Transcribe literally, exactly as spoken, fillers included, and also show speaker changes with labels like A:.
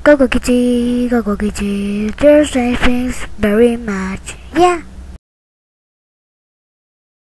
A: Go go kitty, go go kitty. There's nice things very much. Yeah.